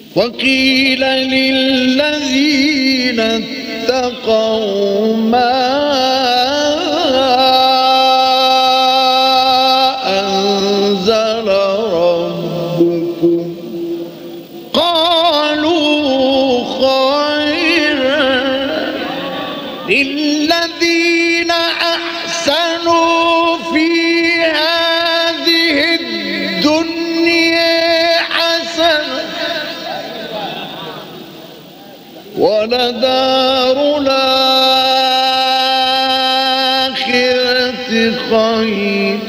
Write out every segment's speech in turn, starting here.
وقيل للذين اتقوا ماذا أنزل ربكم قالوا خيرا للذين أحسنوا في هذه الدنيا حسنة ولدار الآخرة خير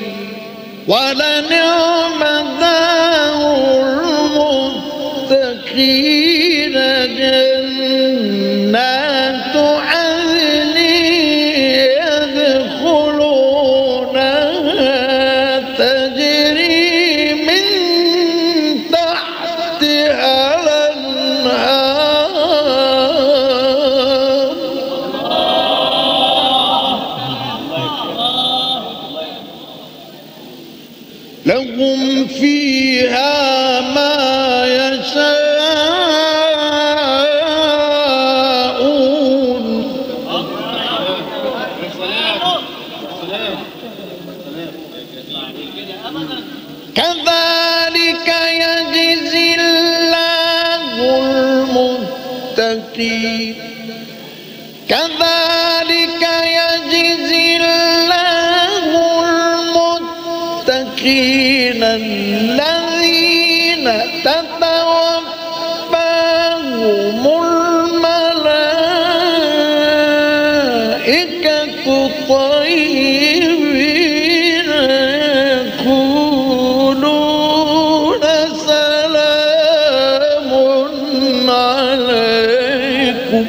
ولنعم دار المتقين جنات عدن يدخلونها تجري من تحتها الأنهار لهم فيها ما يشاءون كذلك يجزي الله المتقين كذلك يجزي الله المتقين الذين تتوفاهم الملائكة طيبين يقولون سلام عليكم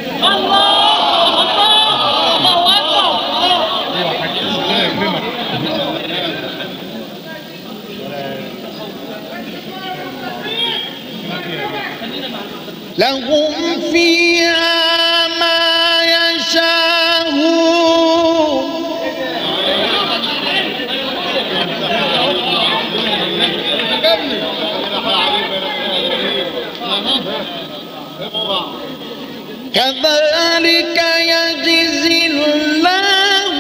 لهم فيها ما يشاءون كذلك يجزي الله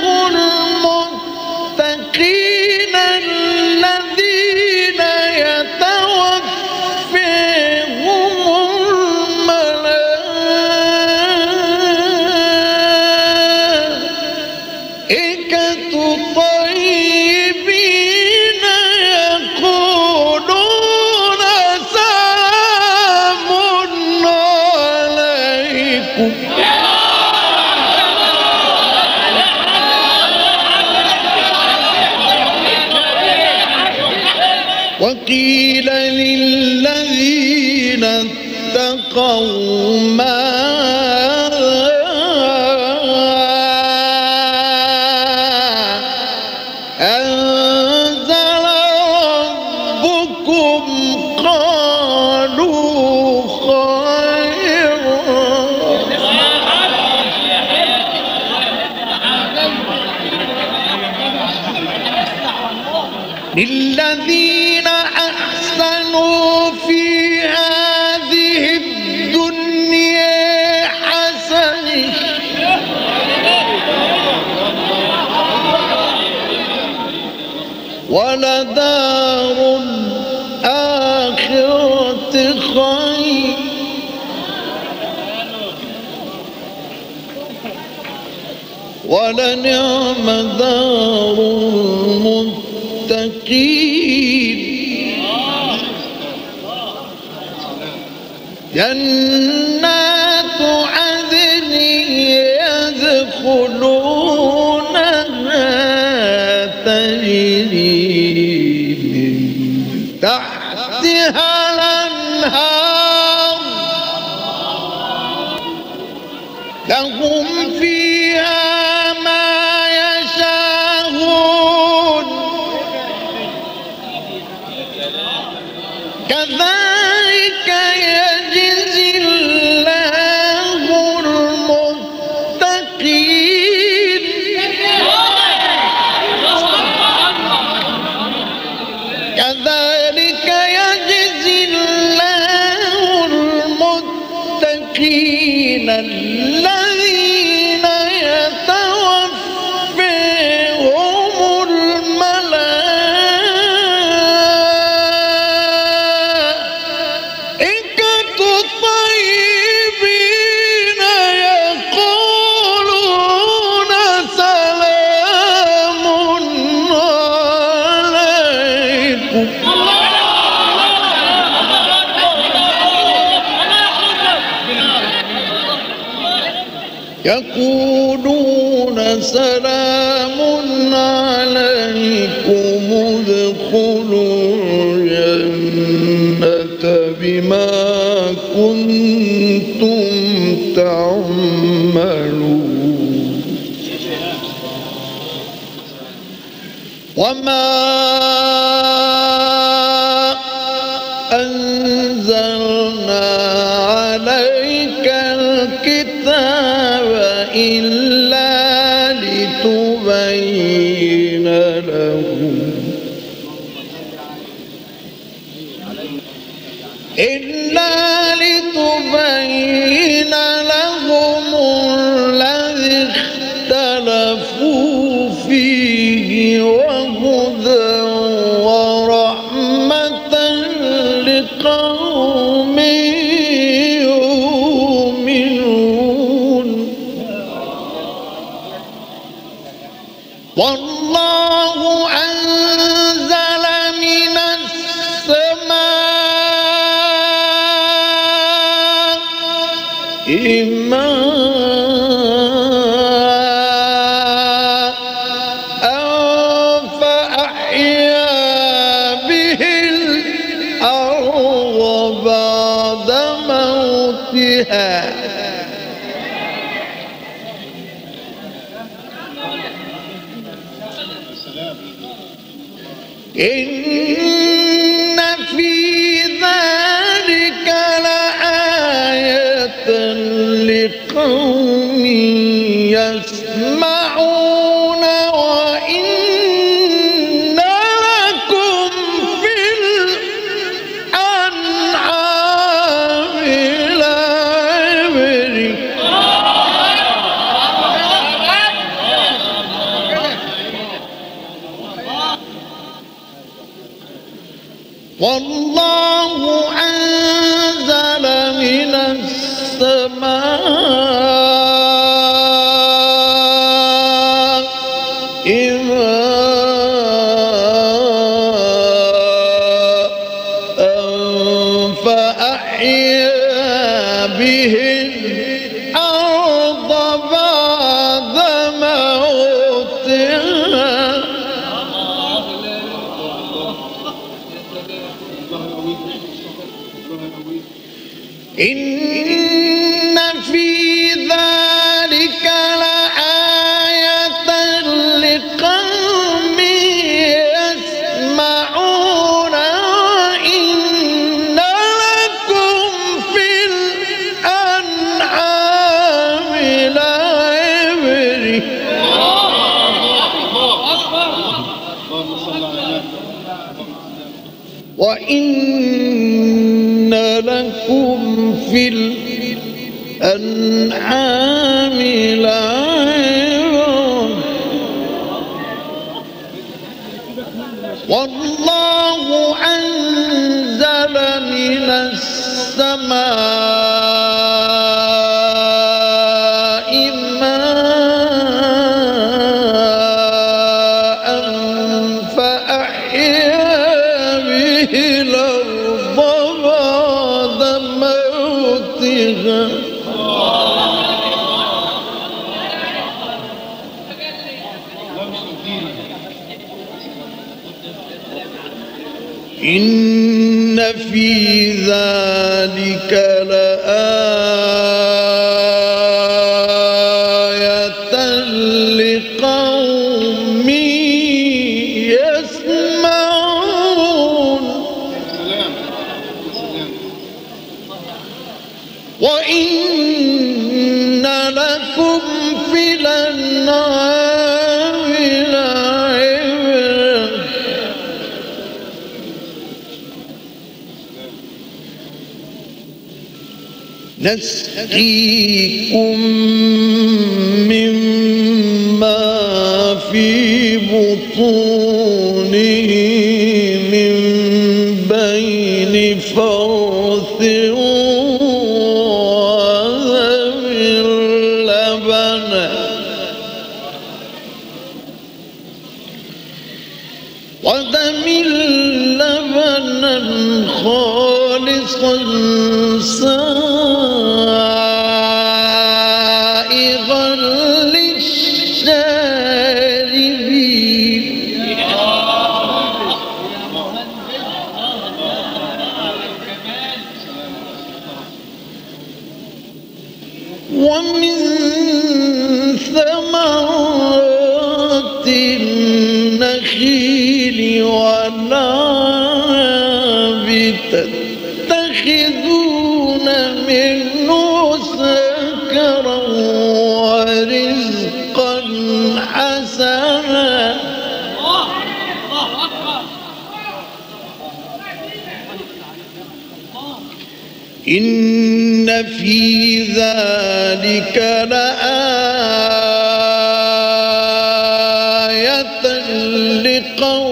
المتقين الذين يتوفاهم الملائكة طيبين يقولون سلام عليكم وقيل للذين اتقوا ماذا أنزل ربكم قالوا خيرا للذين أحسنوا في هذه الدنيا حسنة ولدار الآخرة خير ولنعم دار المتقين جنات عدن يدخلونها تجري من تحتها الأنهار لهم فيها ما يشاءون كذلك يجزي الله الذين يتوفيهم الملائكة طيبين يقولون سلام عليكم ادخلوا الجنة بما كنتم تعملون وما أنزلنا عليك الكتاب إلا لتبين لهم الذي اختلفوا فيه وهدى ورحمة لقوم يؤمنون والله أنزل من السماء ماء فأحيا به الأرض بعد موتها إن في ذلك لآية لقوم يسمعون وإن لكم في الأنعام لعبرة والله أنزل من السماء ماء فأحيا به الأرض بعد موتها إن في ذلك لآية لقوم يسمعون وإن لكم في الأنعام لعبرة وإن لكم في الأنعام لعبرة والله أنزل من السماء ماء فأحيا به الأرض بعد موتها إن في ذلك لآية لقوم يسمعون وإن لكم في الأنعام لعبرة نسقيكم مما في بطونه من بين فرث ودم لبنا خالصا سائغا للشاربين ومن ثمرات النخيل والعنب تتخذون منه سكرا ورزقا حسنا إن في ذلك لآية لقوم